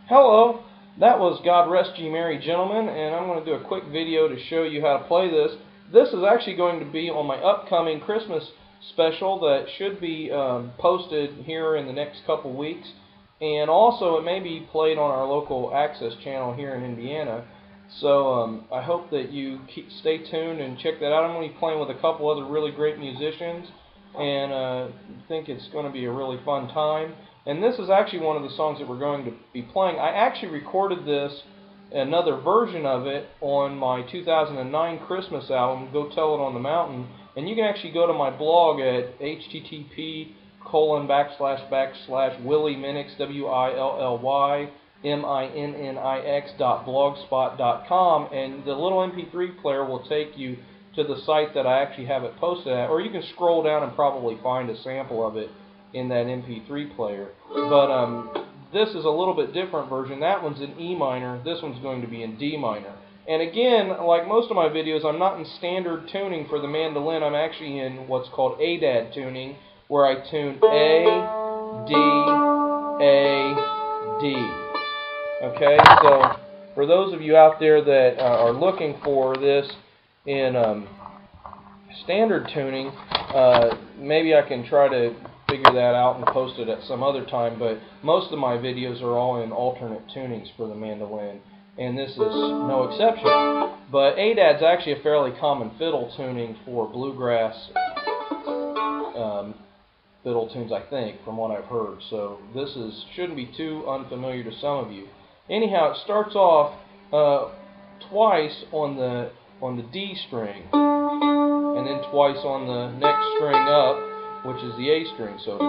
Hello, that was God Rest Ye Merry Gentlemen, and I'm going to do a quick video to show you how to play this. This is actually going to be on my upcoming Christmas special that should be posted here in the next couple weeks, and also it may be played on our local Access channel here in Indiana. So I hope that you stay tuned and check that out. I'm going to be playing with a couple other really great musicians, and I think it's going to be a really fun time. And this is actually one of the songs that we're going to be playing. I actually recorded this, another version of it, on my 2009 Christmas album, Go Tell It on the Mountain. And you can actually go to my blog at http://WillyMinnix, WILLYMINNIX.blogspot.com, and the little MP3 player will take you to the site that I actually have it posted at, or you can scroll down and probably find a sample of it in that MP3 player. But this is a little bit different version. That one's in E minor, this one's going to be in D minor. And again, like most of my videos, I'm not in standard tuning for the mandolin. I'm actually in what's called ADAD tuning, where I tune A, D, A, D. Okay, so for those of you out there that are looking for this in standard tuning, maybe I can try to figure that out and post it at some other time, but most of my videos are all in alternate tunings for the mandolin, and this is no exception. But ADAD's actually a fairly common fiddle tuning for bluegrass fiddle tunes, I think, from what I've heard. So this shouldn't be too unfamiliar to some of you. Anyhow, it starts off twice on the D string, and then twice on the next string up, which is the A string. So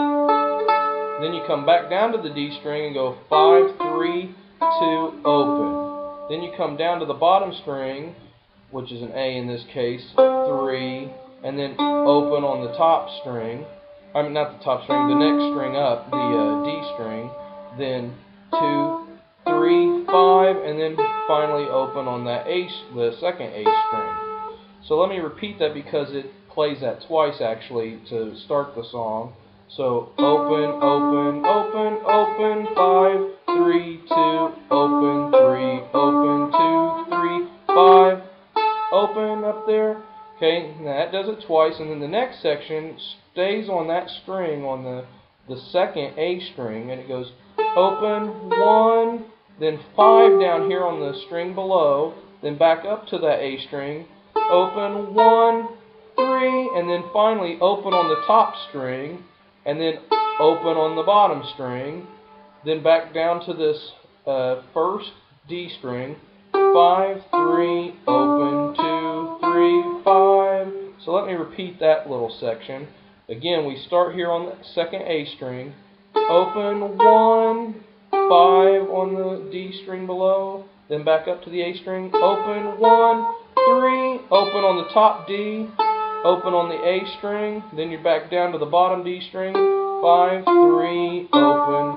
then you come back down to the D string and go 5, 3, 2, open. Then you come down to the bottom string, which is an A in this case, 3, and then open on the top string. I mean, not the top string, the next string up, the D string. Then 2, 3, 5, and then finally open on that the second A string. So let me repeat that because it plays that twice actually to start the song. So open, open, open, open, 5, 3, 2, open, 3, open, 2, 3, 5, open up there. Okay, now that does it twice, and then the next section stays on that string, on the second A string, and it goes open, 1, then 5 down here on the string below, then back up to that A string, open, 1, 3, and then finally open on the top string, and then open on the bottom string, then back down to this first D string, 5, 3, open, 2, 3, 5. So let me repeat that little section. Again, we start here on the second A string, open, 1, 5 on the D string below, then back up to the A string, open, 1, 3, open on the top D, open on the A string, then you're back down to the bottom D string, 5, 3, open,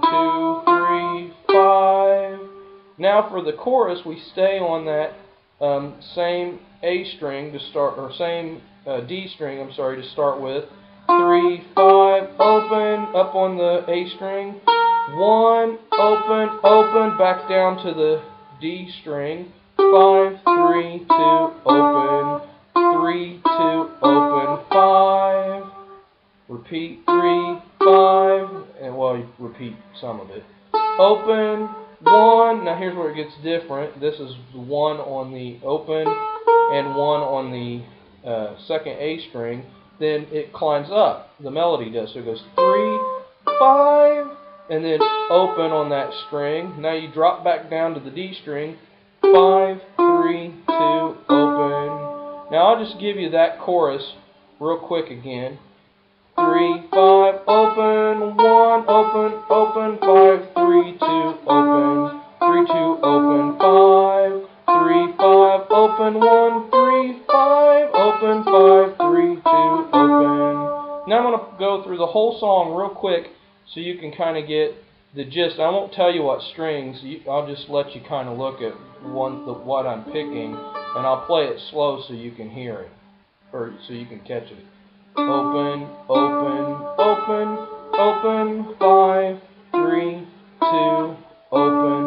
2, 3, 5. Now for the chorus, we stay on that same A string to start, or same D string, I'm sorry, to start with. 3, 5, open, up on the A string, 1, open, open, back down to the D string, 5, 3, 2, open, 3, 2, open, 5, repeat 3, 5, and well, you repeat some of it. Open, 1, now here's where it gets different. This is 1 on the open and 1 on the second A string. Then it climbs up, the melody does, so it goes 3, 5, and then open on that string. Now you drop back down to the D string, 5, 3, 2, open. Now I'll just give you that chorus real quick again. 3, 5, open, 1, open, open, 5, 3, 2, open, 3, 2, open, 5, 3, 5, open, 1, 3, 5, open, 5, 3, 2, open. Now I'm going to go through the whole song real quick so you can kind of get the gist. I won't tell you what strings, I'll just let you kind of look at what I'm picking, and I'll play it slow so you can hear it, or so you can catch it. Open, open, open, open, 5, 3, 2, open,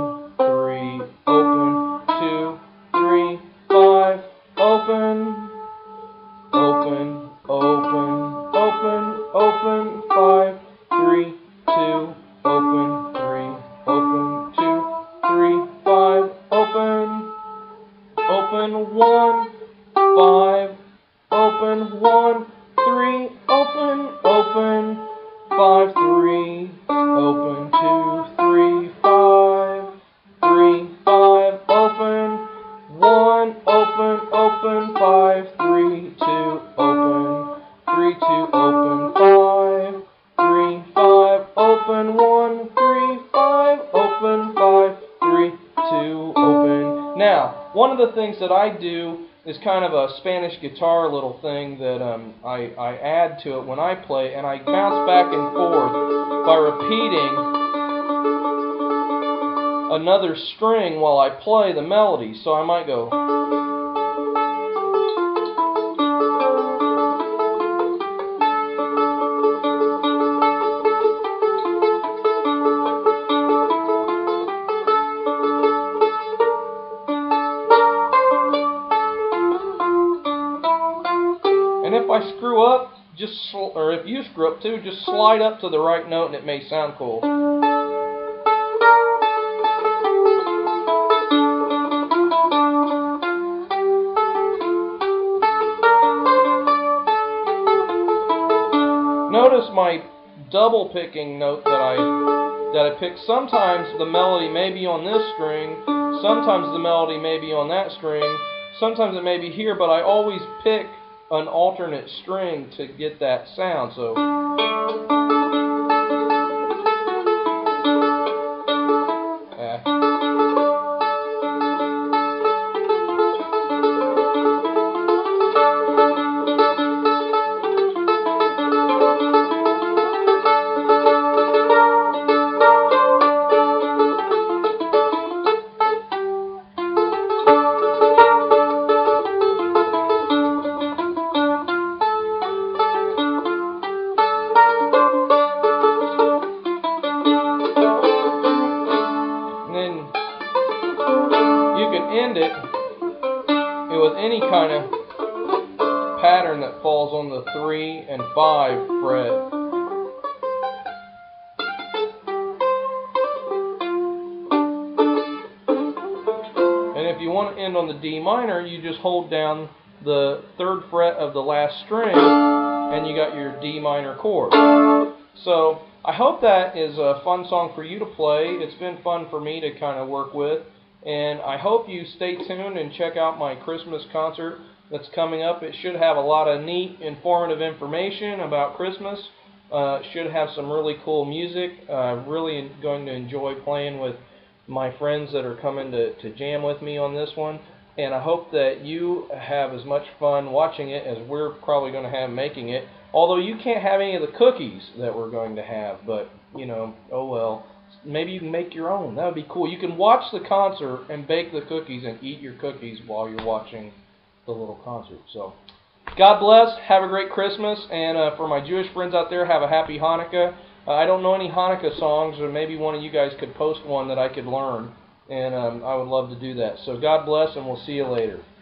1, 2, 3, 5, 3, 5, open, 1, open, open, 5, 3, 2, open, 3, 2, open, 5, 3, 5, open, 1, 3, 5, open, 5, 3, 2, open. Now, one of the things that I do is kind of a Spanish guitar little thing that I add to it when I play, and I bounce back and forth by repeating another string while I play the melody. So I might go. And if I screw up, or if you screw up too, just slide up to the right note and it may sound cool. Notice my double picking note that I pick. Sometimes the melody may be on this string, sometimes the melody may be on that string, sometimes it may be here, but I always pick an alternate string to get that sound. So end it with any kind of pattern that falls on the 3 and 5 fret. And if you want to end on the D minor, you just hold down the 3rd fret of the last string and you got your D minor chord. So I hope that is a fun song for you to play. It's been fun for me to kind of work with. And I hope you stay tuned and check out my Christmas concert that's coming up. It should have a lot of neat, informative information about Christmas. It should have some really cool music. I'm really going to enjoy playing with my friends that are coming to jam with me on this one. And I hope that you have as much fun watching it as we're probably going to have making it. Although you can't have any of the cookies that we're going to have, but, you know, oh well. Maybe you can make your own. That would be cool. You can watch the concert and bake the cookies and eat your cookies while you're watching the little concert. So, God bless. Have a great Christmas. And for my Jewish friends out there, have a happy Hanukkah. I don't know any Hanukkah songs, or maybe one of you guys could post one that I could learn. And I would love to do that. So God bless, and we'll see you later.